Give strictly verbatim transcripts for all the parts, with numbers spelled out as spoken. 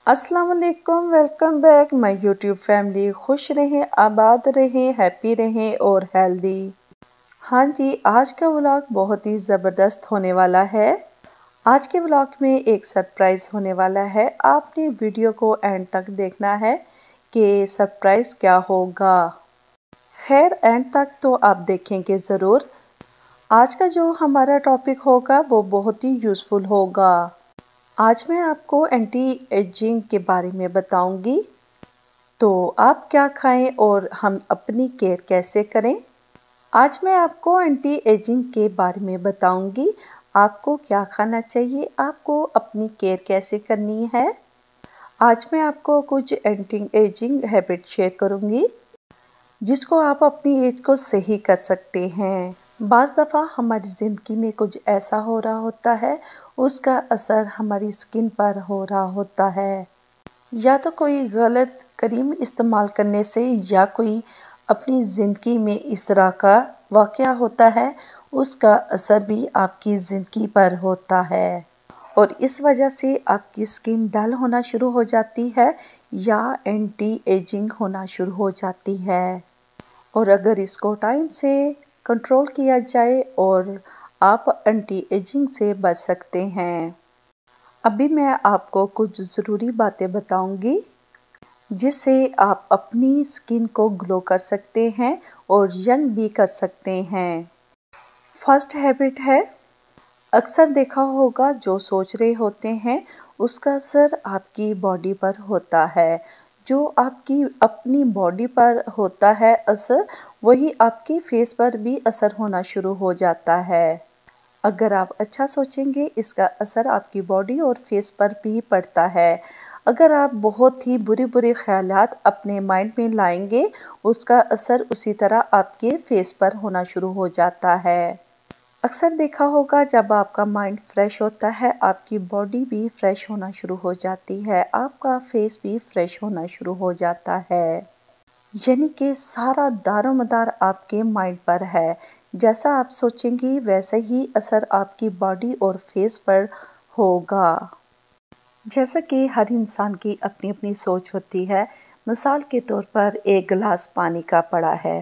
अस्सलाम वालेकुम, welcome back my YouTube family. खुश रहें, आबाद रहें, हैप्पी रहें और हेल्दी। हाँ जी, आज का व्लॉग बहुत ही ज़बरदस्त होने वाला है। आज के व्लॉग में एक सरप्राइज़ होने वाला है। आपने वीडियो को एंड तक देखना है कि सरप्राइज़ क्या होगा। खैर, एंड तक तो आप देखेंगे ज़रूर। आज का जो हमारा टॉपिक होगा वो बहुत ही यूज़फुल होगा। आज मैं आपको एंटी एजिंग के बारे में बताऊंगी। तो आप क्या खाएं और हम अपनी केयर कैसे करें। आज मैं आपको एंटी एजिंग के बारे में बताऊंगी। आपको क्या खाना चाहिए, आपको अपनी केयर कैसे करनी है। आज मैं आपको कुछ एंटी एजिंग हैबिट शेयर करूंगी जिसको आप अपनी एज को सही कर सकते हैं। बाज़ दफ़ा हमारी ज़िंदगी में कुछ ऐसा हो रहा होता है, उसका असर हमारी स्किन पर हो रहा होता है। या तो कोई गलत क्रीम इस्तेमाल करने से या कोई अपनी ज़िंदगी में इस तरह का वाक़या होता है, उसका असर भी आपकी ज़िंदगी पर होता है और इस वजह से आपकी स्किन डल होना शुरू हो जाती है या एंटी एजिंग होना शुरू हो जाती है। और अगर इसको टाइम से कंट्रोल किया जाए और आप एंटी एजिंग से बच सकते हैं। अभी मैं आपको कुछ ज़रूरी बातें बताऊंगी जिससे आप अपनी स्किन को ग्लो कर सकते हैं और यंग भी कर सकते हैं। फर्स्ट हैबिट है, अक्सर देखा होगा जो सोच रहे होते हैं उसका असर आपकी बॉडी पर होता है। जो आपकी अपनी बॉडी पर होता है असर, वही आपके फेस पर भी असर होना शुरू हो जाता है। अगर आप अच्छा सोचेंगे, इसका असर आपकी बॉडी और फेस पर भी पड़ता है। अगर आप बहुत ही बुरे बुरे ख्यालात अपने माइंड में लाएंगे, उसका असर उसी तरह आपके फेस पर होना शुरू हो जाता है। अक्सर देखा होगा जब आपका माइंड फ्रेश होता है, आपकी बॉडी भी फ्रेश होना शुरू हो जाती है, आपका फेस भी फ्रेश होना शुरू हो जाता है। यानी कि सारा दारोमदार आपके माइंड पर है। जैसा आप सोचेंगी वैसे ही असर आपकी बॉडी और फेस पर होगा। जैसा कि हर इंसान की अपनी अपनी सोच होती है। मिसाल के तौर पर एक गिलास पानी का पड़ा है,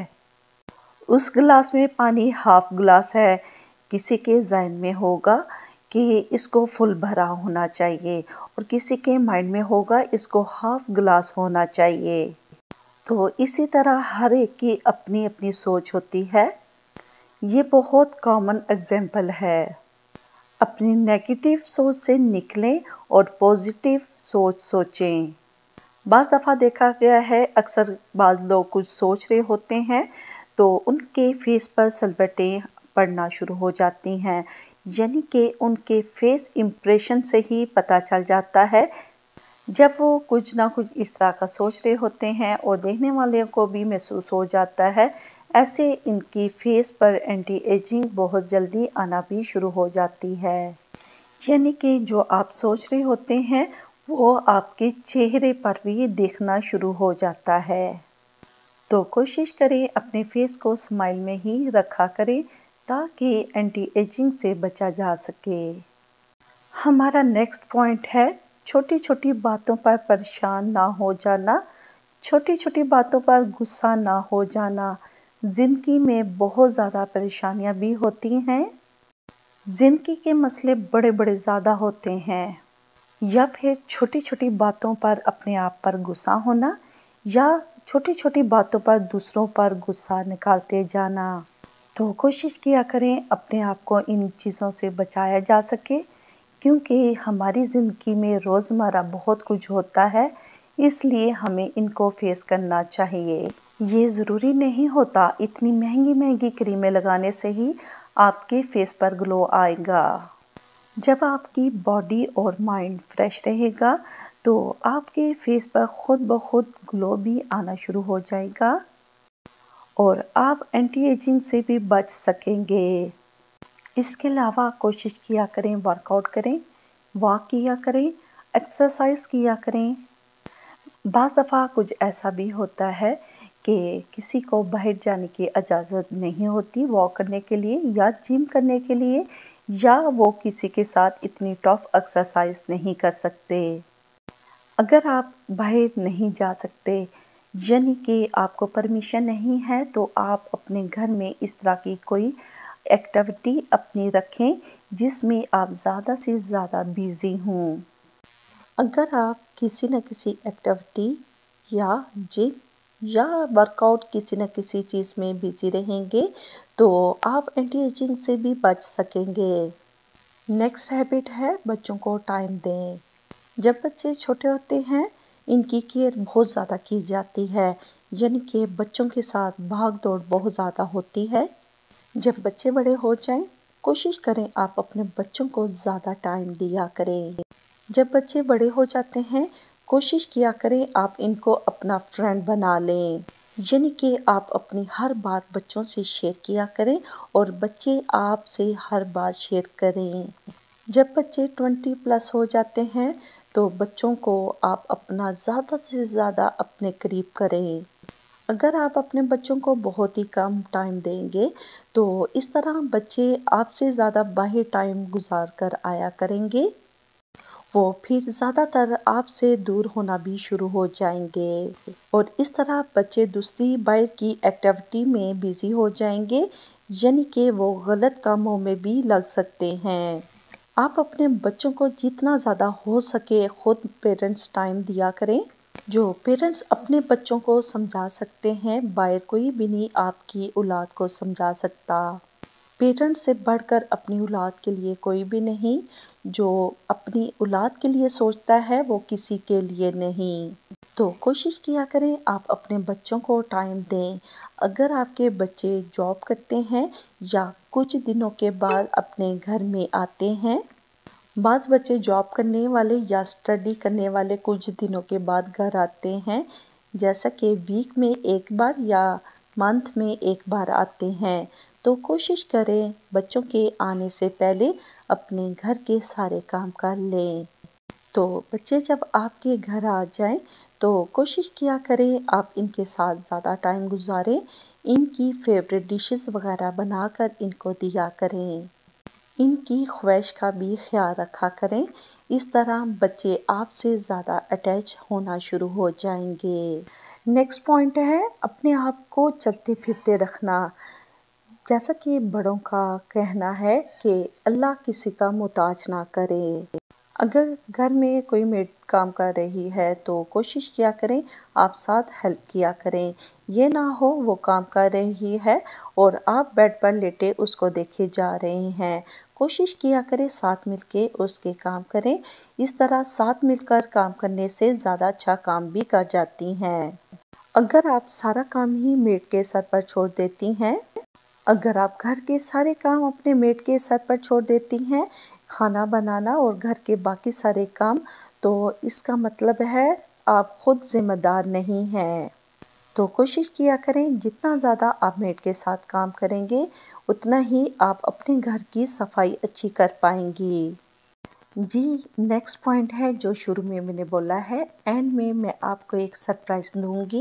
उस गिलास में पानी हाफ गिलास है। किसी के ज़हन में होगा कि इसको फुल भरा होना चाहिए और किसी के माइंड में होगा इसको हाफ गिलास होना चाहिए। तो इसी तरह हर एक की अपनी अपनी सोच होती है। ये बहुत कॉमन एग्जाम्पल है। अपनी नेगेटिव सोच से निकलें और पॉजिटिव सोच सोचें। बाज़ दफ़ा देखा गया है, अक्सर बाद लोग कुछ सोच रहे होते हैं तो उनके फेस पर सलवटें पड़ना शुरू हो जाती हैं। यानी कि उनके फेस इम्प्रेशन से ही पता चल जाता है जब वो कुछ ना कुछ इस तरह का सोच रहे होते हैं और देखने वाले को भी महसूस हो जाता है। ऐसे इनकी फेस पर एंटी एजिंग बहुत जल्दी आना भी शुरू हो जाती है। यानी कि जो आप सोच रहे होते हैं वो आपके चेहरे पर भी दिखना शुरू हो जाता है। तो कोशिश करें अपने फेस को स्माइल में ही रखा करें ताकि एंटी एजिंग से बचा जा सके। हमारा नेक्स्ट पॉइंट है, छोटी छोटी बातों पर परेशान ना हो जाना, छोटी छोटी बातों पर गुस्सा ना हो जाना। ज़िंदगी में बहुत ज़्यादा परेशानियां भी होती हैं। ज़िंदगी के मसले बड़े बड़े ज़्यादा होते हैं। या फिर छोटी छोटी बातों पर अपने आप पर गुस्सा होना या छोटी छोटी बातों पर दूसरों पर गुस्सा निकालते जाना। तो कोशिश किया करें अपने आप को इन चीज़ों से बचाया जा सके, क्योंकि हमारी ज़िंदगी में रोज़मर्रा बहुत कुछ होता है, इसलिए हमें इनको फेस करना चाहिए। ये ज़रूरी नहीं होता इतनी महंगी महंगी क्रीमें लगाने से ही आपके फेस पर ग्लो आएगा। जब आपकी बॉडी और माइंड फ्रेश रहेगा तो आपके फेस पर खुद ब खुद ग्लो भी आना शुरू हो जाएगा और आप एंटी एजिंग से भी बच सकेंगे। इसके अलावा कोशिश किया करें, वर्कआउट करें, वॉक किया करें, एक्सरसाइज किया करें। बाज़ दफ़ा कुछ ऐसा भी होता है कि किसी को बाहर जाने की इजाज़त नहीं होती वॉक करने के लिए या जिम करने के लिए, या वो किसी के साथ इतनी टफ एक्सरसाइज नहीं कर सकते। اگر آپ باہر نہیں جا سکتے یعنی کہ آپ کو پرمیشن نہیں ہے تو آپ اپنے گھر میں اس طرح کی کوئی ایکٹیویٹی اپنی رکھیں جس میں آپ زیادہ سے زیادہ بیزی ہوں۔ اگر آپ کسی نہ کسی ایکٹیویٹی یا جم یا ورک آؤٹ کسی نہ کسی چیز میں بیزی رہیں گے تو آپ اینٹی ایجنگ سے بھی بچ سکیں گے۔ نیکسٹ ہیبٹ ہے بچوں کو ٹائم دیں۔ جب بچے چھوٹے ہوتے ہیں ان کی کیئر بہت زیادہ کی جاتی ہے، یعنی کہ بچوں کے ساتھ بھاگ دوڑ بہت زیادہ ہوتی ہے۔ جب بچے بڑے ہو جائیں کوشش کریں آپ اپنے بچوں کو زیادہ ٹائم دیا کریں۔ جب بچے بڑے ہو جاتے ہیں کوشش کیا کریں آپ ان کو اپنا فرینڈ بنا لیں، یعنی کہ آپ اپنی ہر بات بچوں سے شیئر کیا کریں اور بچے آپ سے ہر بات شیئر کریں۔ جب بچے ٹوینٹی پلس ہو جاتے ہیں تو بچوں کو آپ اپنا زیادہ سے زیادہ اپنے قریب کریں۔ اگر آپ اپنے بچوں کو بہت ہی کم ٹائم دیں گے تو اس طرح بچے آپ سے زیادہ باہر ٹائم گزار کر آیا کریں گے، وہ پھر زیادہ تر آپ سے دور ہونا بھی شروع ہو جائیں گے اور اس طرح بچے دوسری باہر کی ایکٹیویٹی میں بیزی ہو جائیں گے، یعنی کہ وہ غلط کاموں میں بھی لگ سکتے ہیں۔ آپ اپنے بچوں کو جتنا زیادہ ہو سکے خود پیرنٹس ٹائم دیا کریں۔ جو پیرنٹس اپنے بچوں کو سمجھا سکتے ہیں باہر کوئی بھی نہیں آپ کی اولاد کو سمجھا سکتا۔ پیرنٹس سے بڑھ کر اپنی اولاد کے لیے کوئی بھی نہیں، جو اپنی اولاد کے لیے سوچتا ہے وہ کسی کے لیے نہیں۔ تو کوشش کیا کریں آپ اپنے بچوں کو ٹائم دیں۔ اگر آپ کے بچے جاب کرتے ہیں یا کچھ دنوں کے بعد اپنے گھر میں آتے ہیں، بعض بچے جاب کرنے والے یا اسٹڈی کرنے والے کچھ دنوں کے بعد گھر آتے ہیں، جیسا کہ ویک میں ایک بار یا منتھ میں ایک بار آتے ہیں، تو کوشش کریں بچوں کے آنے سے پہلے اپنے گھر کے سارے کام کر لیں۔ تو بچے جب آپ کے گھر آ جائیں تو کوشش کیا کریں آپ ان کے ساتھ زیادہ ٹائم گزاریں، ان کی فیوریٹ ڈشز وغیرہ بنا کر ان کو دیا کریں، ان کی خواہش کا بھی خیال رکھا کریں۔ اس طرح بچے آپ سے زیادہ اٹیچ ہونا شروع ہو جائیں گے۔ نیکسٹ پوائنٹ ہے اپنے آپ کو چلتے پھرتے رکھنا۔ جیسا کہ بڑوں کا کہنا ہے کہ اللہ کسی کا محتاج نہ کرے۔ اگر گھر میں کوئی میڈ کام کر رہی ہے تو کوشش کیا کریں آپ ساتھ ہیلپ کیا کریں، یہ نہ ہو وہ کام کر رہی ہے اور آپ بیڈ پر لیٹے اس کو دیکھے جا رہے ہیں۔ کوشش کیا کریں ساتھ مل کے اس کے کام کریں، اس طرح ساتھ مل کر کام کرنے سے زیادہ اچھا کام بھی کر جاتی ہیں۔ اگر آپ سارا کام ہی میڈ کے سر پر چھوڑ دیتی ہیں اگر آپ گھر کے سارے کام اپنے میڈ کے سر پر چھوڑ دیتی ہیں، کھانا بنانا اور گھر کے باقی سارے کام، تو اس کا مطلب ہے آپ خود ذمہ دار نہیں ہیں۔ تو کوشش کیا کریں جتنا زیادہ آپ میڈ کے ساتھ کام کریں گے اتنا ہی آپ اپنے گھر کی صفائی اچھی کر پائیں گی۔ جی نیکسٹ پوائنٹ ہے جو شروع میں میں نے بولا ہے، اینڈ میں میں آپ کو ایک سرپرائز دوں گی۔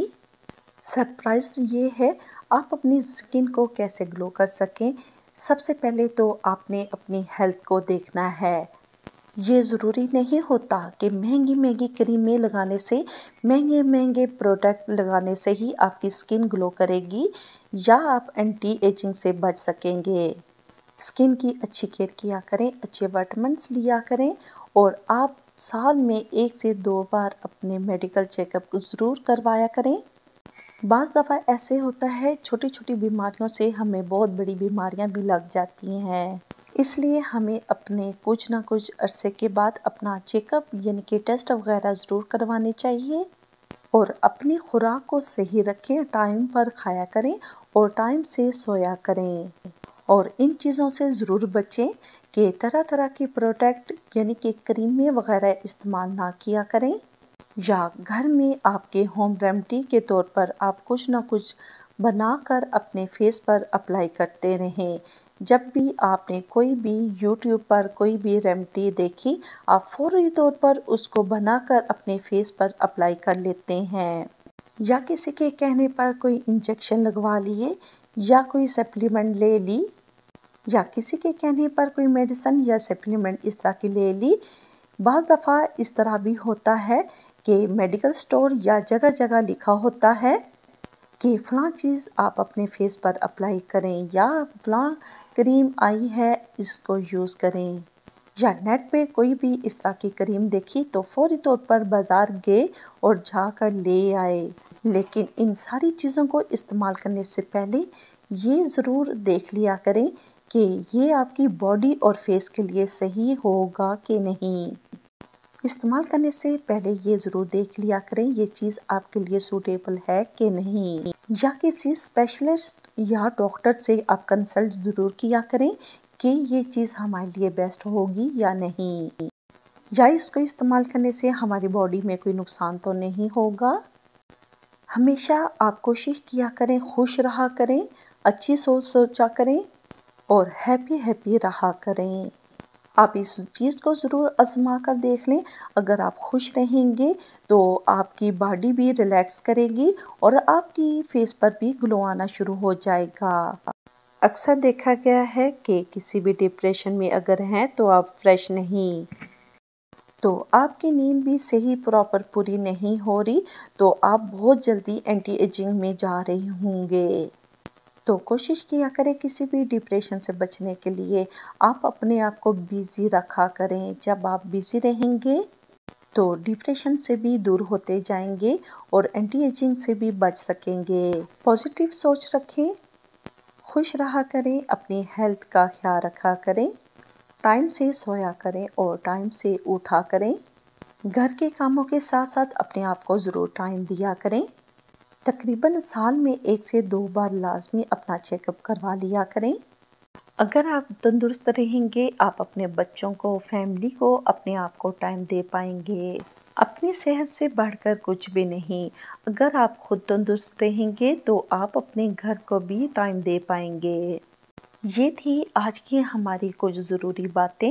سرپرائز یہ ہے آپ اپنی اسکن کو کیسے گلو کر سکیں۔ سب سے پہلے تو آپ نے اپنی ہیلتھ کو دیکھنا ہے۔ یہ ضروری نہیں ہوتا کہ مہنگی مہنگی کریمیں لگانے سے، مہنگے مہنگے پروڈکٹ لگانے سے ہی آپ کی اسکن گلو کرے گی یا آپ اینٹی ایجنگ سے بچ سکیں گے۔ اسکن کی اچھی کیئر کیا کریں، اچھے وٹامنس لیا کریں اور آپ سال میں ایک سے دو بار اپنے میڈیکل چیک اپ ضرور کروایا کریں۔ بعض دفعہ ایسے ہوتا ہے چھوٹی چھوٹی بیماریوں سے ہمیں بہت بڑی بیماریاں بھی لگ جاتی ہیں، اس لیے ہمیں اپنے کچھ نہ کچھ عرصے کے بعد اپنا چیک اپ یعنی کہ ٹیسٹ وغیرہ ضرور کروانے چاہیے اور اپنی خوراک کو صحیح رکھیں، ٹائم پر کھایا کریں اور ٹائم سے سویا کریں اور ان چیزوں سے ضرور بچیں کہ طرح طرح کے پروڈکٹ یعنی کہ کریمیں وغیرہ استعمال نہ کیا کریں یا گھر میں آپ کے ہوم ریمیڈی کے طور پر آپ کچھ نہ کچھ بنا کر اپنے فیس پر اپلائی کرتے رہیں۔ جب بھی آپ نے کوئی بھی یوٹیوب پر کوئی بھی ریمیڈی دیکھی آپ فوری طور پر اس کو بنا کر اپنے فیس پر اپلائی کر لیتے ہیں، یا کسی کے کہنے پر کوئی انجیکشن لگوا لیے یا کوئی سپلیمنٹ لے لی یا کسی کے کہنے پر کوئی میڈیسن یا سپلیمنٹ اس طرح کی لے لی۔ بعض دفعہ اس طرح بھی ہوتا ہے کہ میڈیکل سٹور یا جگہ جگہ لکھا ہوتا ہے کہ فلاں چیز آپ اپنے فیس پر اپلائی کریں یا فلاں کریم آئی ہے اس کو یوز کریں، یا نیٹ پہ کوئی بھی اس طرح کی کریم دیکھی تو فوری طور پر بازار گئے اور جا کر لے آئے۔ لیکن ان ساری چیزوں کو استعمال کرنے سے پہلے یہ ضرور دیکھ لیا کریں کہ یہ آپ کی باڈی اور فیس کے لیے صحیح ہوگا کہ نہیں۔ استعمال کرنے سے پہلے یہ ضرور دیکھ لیا کریں یہ چیز آپ کے لیے سوٹیبل ہے کہ نہیں، یا کسی اسپیشلسٹ یا ڈاکٹر سے آپ کنسلٹ ضرور کیا کریں کہ یہ چیز ہمارے لیے بیسٹ ہوگی یا نہیں، یا اس کو استعمال کرنے سے ہماری باڈی میں کوئی نقصان تو نہیں ہوگا۔ ہمیشہ آپ کوشش کیا کریں خوش رہا کریں، اچھی سوچ سوچا کریں اور ہیپی ہیپی رہا کریں۔ آپ اس چیز کو ضرور آزما کر دیکھ لیں، اگر آپ خوش رہیں گے تو آپ کی باڈی بھی ریلیکس کرے گی اور آپ کی فیس پر بھی گلو آنا شروع ہو جائے گا۔ اکثر دیکھا گیا ہے کہ کسی بھی ڈپریشن میں اگر ہیں تو آپ فریش نہیں، تو آپ کی نیند بھی صحیح پراپر پوری نہیں ہو رہی تو آپ بہت جلدی اینٹی ایجنگ میں جا رہے ہوں گے۔ تو کوشش کیا کریں کسی بھی ڈپریشن سے بچنے کے لیے آپ اپنے آپ کو بیزی رکھا کریں۔ جب آپ بیزی رہیں گے تو ڈپریشن سے بھی دور ہوتے جائیں گے اور اینٹی ایجنگ سے بھی بچ سکیں گے۔ پازیٹیو سوچ رکھیں، خوش رہا کریں، اپنی ہیلتھ کا خیال رکھا کریں، ٹائم سے سویا کریں اور ٹائم سے اٹھا کریں، گھر کے کاموں کے ساتھ ساتھ اپنے آپ کو ضرور ٹائم دیا کریں۔ تقریباً سال میں ایک سے دو بار لازمی اپنا چیک اپ کروا لیا کریں۔ اگر آپ تندرست رہیں گے آپ اپنے بچوں کو، فیملی کو، اپنے آپ کو ٹائم دے پائیں گے۔ اپنی صحت سے بڑھ کر کچھ بھی نہیں، اگر آپ خود تندرست رہیں گے تو آپ اپنے گھر کو بھی ٹائم دے پائیں گے۔ یہ تھی آج کی ہماری کچھ ضروری باتیں،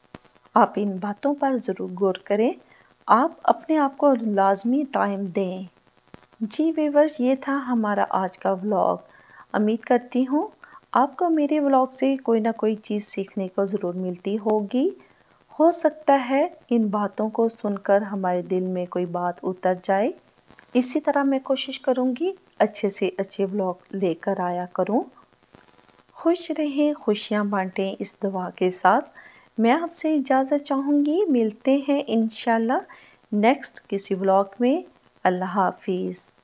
آپ ان باتوں پر ضرور غور کریں، آپ اپنے آپ کو لازمی ٹائم دیں۔ جی ویورز، یہ تھا ہمارا آج کا ولاگ۔ امید کرتی ہوں آپ کو میرے ولاگ سے کوئی نہ کوئی چیز سیکھنے کو ضرور ملتی ہوگی۔ ہو سکتا ہے ان باتوں کو سن کر ہمارے دل میں کوئی بات اتر جائے۔ اسی طرح میں کوشش کروں گی اچھے سے اچھے ولاگ لے کر آیا کروں۔ خوش رہیں، خوشیاں بانٹیں، اس دعا کے ساتھ میں آپ سے اجازت چاہوں گی۔ ملتے ہیں انشاءاللہ نیکسٹ کسی ولاگ میں۔ اللہ حافظ۔